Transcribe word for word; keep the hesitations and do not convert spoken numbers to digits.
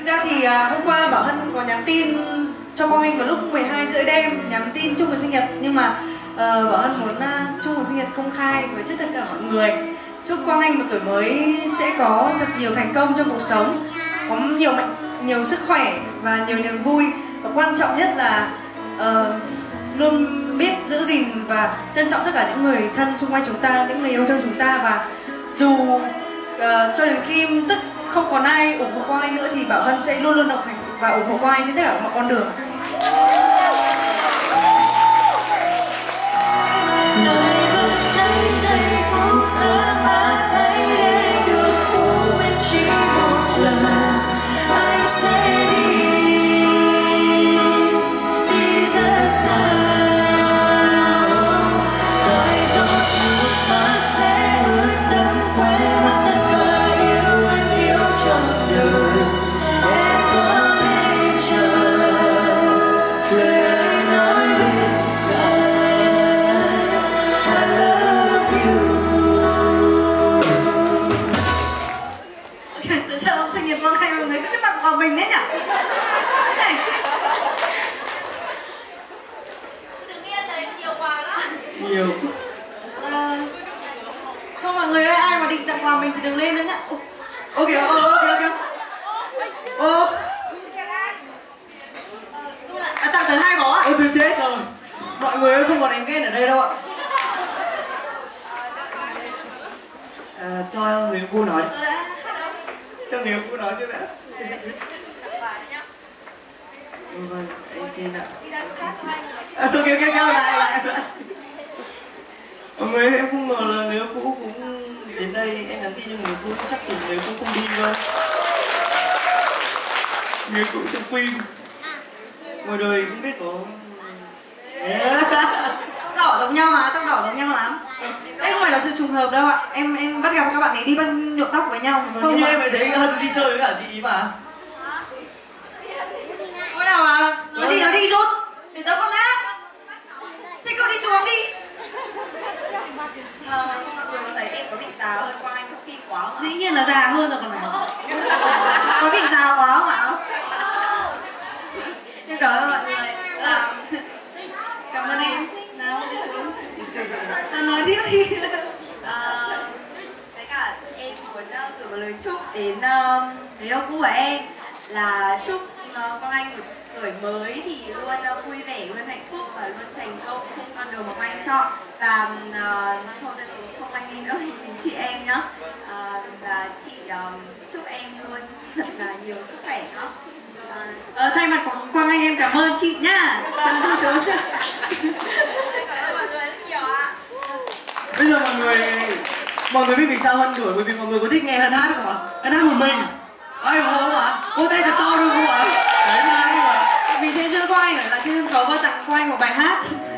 ra thì à, hôm qua Bảo Hân có nhắn tin cho Quang Anh vào lúc mười hai rưỡi đêm, nhắn tin chúc mừng sinh nhật, nhưng mà uh, Bảo Hân muốn uh, chúc mừng sinh nhật công khai với tất cả mọi người. Chúc Quang Anh một tuổi mới sẽ có thật nhiều thành công trong cuộc sống, có nhiều mạnh, nhiều sức khỏe và nhiều niềm vui, và quan trọng nhất là uh, luôn biết giữ gìn và trân trọng tất cả những người thân xung quanh chúng ta, những người yêu thương chúng ta. Và dù uh, cho đến khi tất không còn ai ủng hộ Quang Anh nữa thì Bảo Hân sẽ luôn luôn đồng hành và ủng hộ Quang Anh trên tất cả mọi con đường. Nhiều. À, thôi mọi người ơi, ai mà định tặng quà mình thì đừng lên nữa nhá. Ok, ok, ok, ok. Ô, à, tặng tới hai bó ạ. Ôi tôi chết rồi. Mọi người ơi, không còn đánh ghen ở đây đâu ạ. À, cho người yêu cũ nói. Cho người yêu cũ nói chứ đã. Ừ, vâng, anh xin ạ. Anh xin chị. À, ok, ok, ok, lại, lại, lại. Mọi người, em không ngờ là người yêu cũ cũng đến đây. Em nhắn tin cho người yêu cũ, chắc là người yêu cũ không đi cơ. Người yêu cũ trong phim. Ngoài đời không biết có... Tóc đỏ giống nhau mà, tóc đỏ giống nhau lắm. Đây không phải là sự trùng hợp đâu ạ. Em em bắt gặp các bạn ấy đi bắt nhuộm tóc với nhau. Không, như em phải thấy Hân đi chơi với cả chị mà. Ôi nào mà, nói gì nó đi rút. Để tao con nát. Thế cậu đi xuống đi. Ờ, mọi người có thấy em có bị già hơn Quang Anh trong phim quá không ạ? Dĩ nhiên là già hơn rồi còn nào. Có bị già quá không ạ? Nhưng cảm ơn mọi người. À, cảm ơn em. Nào đi xuống. À, nói tiếp đi. À, với cả em muốn uh, gửi một lời chúc đến uh, người yêu cũ của em là chúc uh, Quang Anh một tuổi mới thì luôn uh, vui vẻ, luôn hạnh phúc và luôn thành công trên con đường mà Quang Anh chọn. Và uh, thôi không anh em nữa, mình chị em nhá. Uh, và chị uh, chúc em luôn thật là nhiều sức khỏe đó. Ờ, thay mặt của Quang Anh em cảm ơn chị nhá. Cảm ơn chú. Cảm ơn mọi người rất nhiều ạ. Bây giờ mọi người mọi người biết vì sao Hân đuổi, bởi vì mọi người có thích nghe Hân hát không ạ? Hân hát một mình. Ai ủng hộ không ạ? Vỗ tay thật to luôn không ạ? Đấy là hay mà. Vì sẽ giữ Quang Anh ở lại trên sân khấu và tặng Quang Anh một bài hát.